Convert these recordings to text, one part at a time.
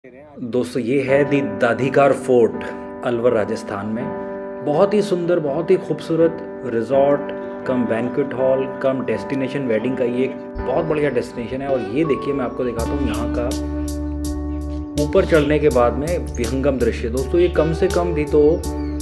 दोस्तों ये है दी दाधिकार फोर्ट अलवर राजस्थान में। बहुत ही सुंदर, बहुत ही खूबसूरत resort cum banquet hall cum destination wedding का ये एक बहुत बढ़िया डेस्टिनेशन है। और ये देखिए, मैं आपको दिखाता हूँ यहाँ का ऊपर चढ़ने के बाद में विहंगम दृश्य। दोस्तों ये कम से कम भी तो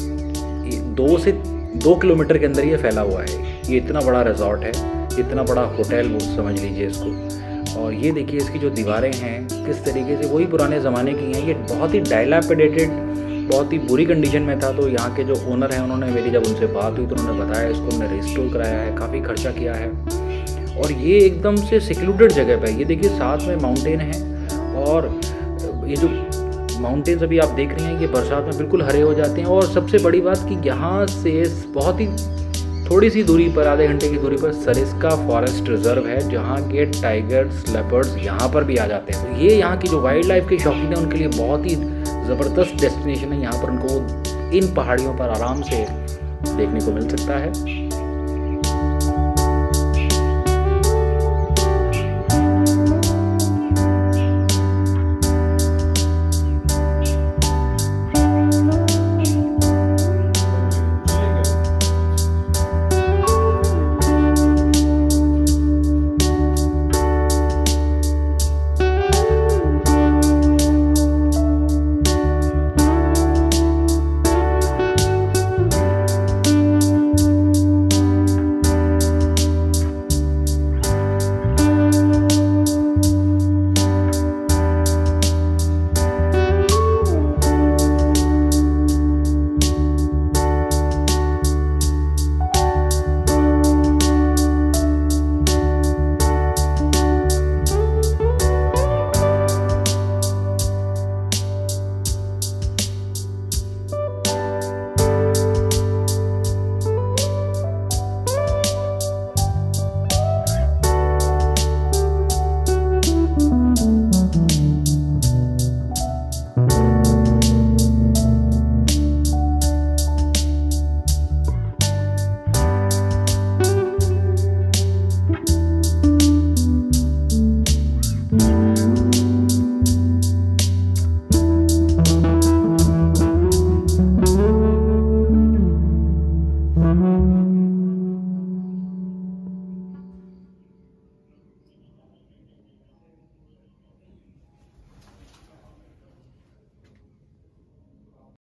2 किलोमीटर के अंदर ये फैला हुआ है। ये इतना बड़ा रिजॉर्ट है, इतना बड़ा होटल वो समझ लीजिए इसको। और ये देखिए इसकी जो दीवारें हैं किस तरीके से वही पुराने ज़माने की हैं। ये बहुत ही डायलापिडेटेड, बहुत ही बुरी कंडीशन में था। तो यहाँ के जो ओनर हैं उन्होंने, मेरी जब उनसे बात हुई तो उन्होंने बताया इसको उन्होंने रिस्टोर कराया है, काफ़ी खर्चा किया है। और ये एकदम से सिक्लूडेड जगह पे है। ये देखिए साथ में माउंटेन है और ये जो माउंटेन्स अभी आप देख रहे हैं ये बरसात में बिल्कुल हरे हो जाते हैं। और सबसे बड़ी बात कि यहाँ से बहुत ही थोड़ी सी दूरी पर, आधे घंटे की दूरी पर सरिस्का फॉरेस्ट रिजर्व है, जहाँ के टाइगर्स, लेपर्ड्स यहाँ पर भी आ जाते हैं। तो ये यहाँ की जो वाइल्ड लाइफ के शौकीन है उनके लिए बहुत ही ज़बरदस्त डेस्टिनेशन है। यहाँ पर उनको इन पहाड़ियों पर आराम से देखने को मिल सकता है।